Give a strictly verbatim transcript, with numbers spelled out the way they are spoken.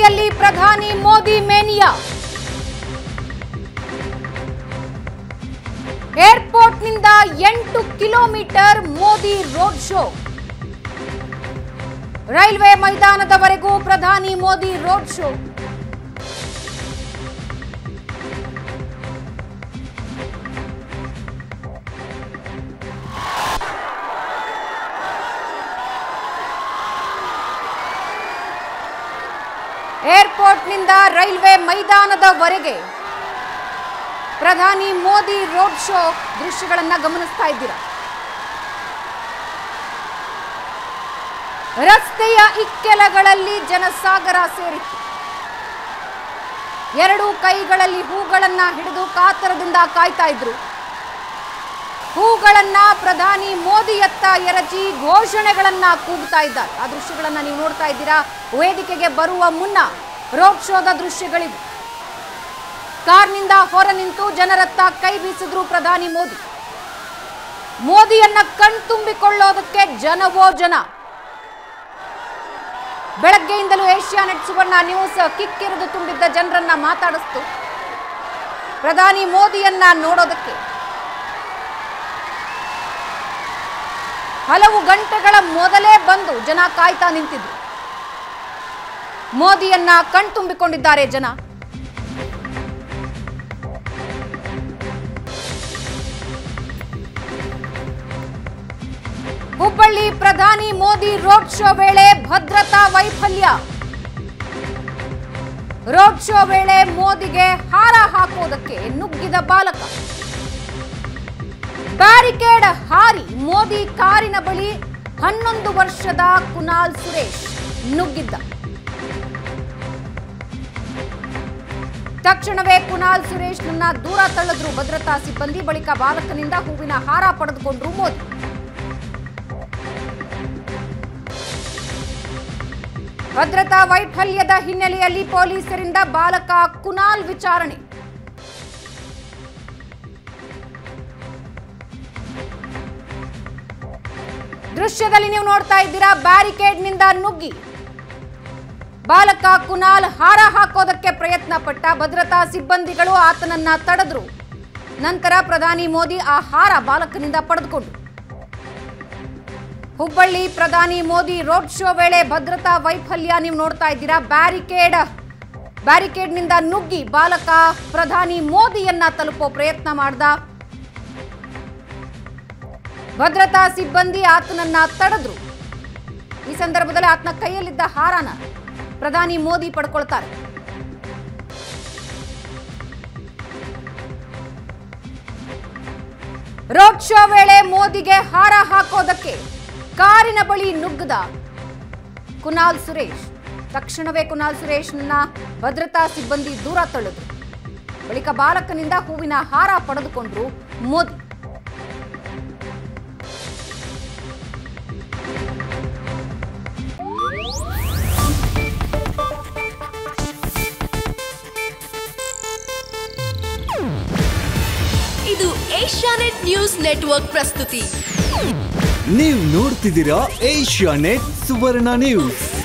ಹುಬ್ಬಳ್ಳಿಯಲ್ಲಿ ಪ್ರಧಾನಿ ಮೋದಿ ಮೇನಿಯಾ. ಏರ್ಪೋರ್ಟ್ನಿಂದ ಎಂಟು kilometre Modi road show. Railway ಮೈದಾನದವರೆಗೂ ಪ್ರಧಾನಿ ಮೋದಿ ರೋಡ್ ಶೋ. ಏರ್ಪೋರ್ಟ್ನಿಂದ ರೈಲ್ವೆ ಮೈದಾನದವರೆಗೆ ಪ್ರಧಾನಿ ಮೋದಿ ರೋಡ್ ಶೋ ದೃಶ್ಯಗಳನ್ನು ಗಮನಿಸ್ತಾ ಇದ್ದೀರಾ. ರಸ್ತೆಯ ಇಕ್ಕೆಲಗಳಲ್ಲಿ ಜನಸಾಗರ ಸೇರಿತ್ತು. ಎರಡು ಕೈಗಳಲ್ಲಿ ಹೂಗಳನ್ನ ಹಿಡಿದು ಕಾತರದಿಂದ ಕಾಯ್ತಾ ಇದ್ರು. ಹೂಗಳನ್ನ ಪ್ರಧಾನಿ ಮೋದಿಯತ್ತ ಎರಚಿ ಘೋಷಣೆಗಳನ್ನ ಕೂಗ್ತಾ ಇದ್ದಾರೆ. ಆ ದೃಶ್ಯಗಳನ್ನ ನೀವು ನೋಡ್ತಾ ಇದ್ದೀರಾ. ವೇದಿಕೆಗೆ ಬರುವ ಮುನ್ನ ರೋಡ್ ಶೋದ ದೃಶ್ಯಗಳಿವೆ. ಕಾರ್ನಿಂದ ಹೊರ ನಿಂತು ಜನರತ್ತ ಕೈ ಬೀಸಿದ್ರು ಪ್ರಧಾನಿ ಮೋದಿ. ಮೋದಿಯನ್ನ ಕಣ್ತುಂಬಿಕೊಳ್ಳೋದಕ್ಕೆ ಜನವೋ ಜನ. ಬೆಳಗ್ಗೆಯಿಂದಲೂ ಏಷ್ಯಾನೆಟ್ ಸುವರ್ಣ ನ್ಯೂಸ್ ಕಿಕ್ಕಿರಿದು ತುಂಬಿದ್ದ ಜನರನ್ನ ಮಾತಾಡಿಸ್ತು. ಪ್ರಧಾನಿ ಮೋದಿಯನ್ನ ನೋಡೋದಕ್ಕೆ ಹಲವು ಗಂಟೆಗಳ ಮೊದಲೇ ಬಂದು ಜನ ಕಾಯ್ತಾ ನಿಂತಿದ್ರು. ಮೋದಿಯನ್ನ ಕಣ್ತುಂಬಿಕೊಂಡಿದ್ದಾರೆ ಜನ. ಹುಬ್ಬಳ್ಳಿ ಪ್ರಧಾನಿ ಮೋದಿ ರೋಡ್ ಶೋ ವೇಳೆ ಭದ್ರತಾ ವೈಫಲ್ಯ. ರೋಡ್ ಶೋ ವೇಳೆ ಮೋದಿಗೆ ಹಾರ ಹಾಕೋದಕ್ಕೆ ನುಗ್ಗಿದ ಬಾಲಕ. ಬ್ಯಾರಿಕೇಡ್ ಹಾರಿ ಮೋದಿ ಕಾರಿನ ಬಳಿ ಹನ್ನೊಂದು ವರ್ಷದ ಕುನಾಲ್ ಸುರೇಶ್ ನುಗ್ಗಿದ್ದ. ತಕ್ಷಣವೇ ಕುನಾಲ್ ಸುರೇಶ್ ನನ್ನ ದೂರ ತಳ್ಳಿದ್ರು ಭದ್ರತಾ ಸಿಬ್ಬಂದಿ. ಬಳಿಕ ಬಾಲಕನಿಂದ ಹೂವಿನ ಹಾರ ಪಡೆದುಕೊಂಡ್ರು ಮೋದಿ. ಭದ್ರತಾ ವೈಫಲ್ಯದ ಹಿನ್ನೆಲೆಯಲ್ಲಿ ಪೊಲೀಸರಿಂದ ಬಾಲಕ ಕುನಾಲ್ ವಿಚಾರಣೆ. ದೃಶ್ಯದಲ್ಲಿ ನೀವು ನೋಡ್ತಾ ಇದ್ದೀರಾ. ಬ್ಯಾರಿಕೇಡ್ನಿಂದ ನುಗ್ಗಿ ಬಾಲಕ ಕುನಾಲ್ ಹಾರ ಹಾಕೋದಕ್ಕೆ ಪ್ರಯತ್ನ ಪಟ್ಟ. ಭದ್ರತಾ ಸಿಬ್ಬಂದಿಗಳು ಆತನನ್ನ ತಡೆದ್ರು. ನಂತರ ಪ್ರಧಾನಿ ಮೋದಿ ಆ ಹಾರ ಬಾಲಕನಿಂದ ಪಡೆದುಕೊಂಡ್ರು. ಹುಬ್ಬಳ್ಳಿ ಪ್ರಧಾನಿ ಮೋದಿ ರೋಡ್ ಶೋ ವೇಳೆ ಭದ್ರತಾ ವೈಫಲ್ಯ ನೀವು ನೋಡ್ತಾ ಇದ್ದೀರಾ. ಬ್ಯಾರಿಕೇಡ್ ಬ್ಯಾರಿಕೇಡ್ನಿಂದ ನುಗ್ಗಿ ಬಾಲಕ ಪ್ರಧಾನಿ ಮೋದಿಯನ್ನ ತಲುಪೋ ಪ್ರಯತ್ನ ಮಾಡ್ದ. ಭದ್ರತಾ ಸಿಬ್ಬಂದಿ ಆತನನ್ನ ತಡೆದ್ರು. ಈ ಸಂದರ್ಭದಲ್ಲಿ ಆತನ ಕೈಯಲ್ಲಿದ್ದ ಹಾರನ ಪ್ರಧಾನಿ ಮೋದಿ ಪಡ್ಕೊಳ್ತಾರೆ. ರೋಡ್ ಶೋ ವೇಳೆ ಮೋದಿಗೆ ಹಾರ ಹಾಕೋದಕ್ಕೆ ಕಾರಿನ ಬಳಿ ನುಗ್ಗದ ಕುನಾಲ್ ಸುರೇಶ್. ತಕ್ಷಣವೇ ಕುನಾಲ್ ಸುರೇಶ್ನ ಭದ್ರತಾ ಸಿಬ್ಬಂದಿ ದೂರ ತಳ್ಳಿದ್ರು. ಬಳಿಕ ಬಾಲಕನಿಂದ ಹೂವಿನ ಹಾರ ಪಡೆದುಕೊಂಡ್ರು ಮೋದಿ. ಇದು ಏಷ್ಯಾನೆಟ್ ನ್ಯೂಸ್ ನೆಟ್ವರ್ಕ್ ಪ್ರಸ್ತುತಿ. ನೀವು ನೋಡ್ತಿದ್ದೀರಾ ಏಷ್ಯಾನೆಟ್ ಸುವರ್ಣ ನ್ಯೂಸ್.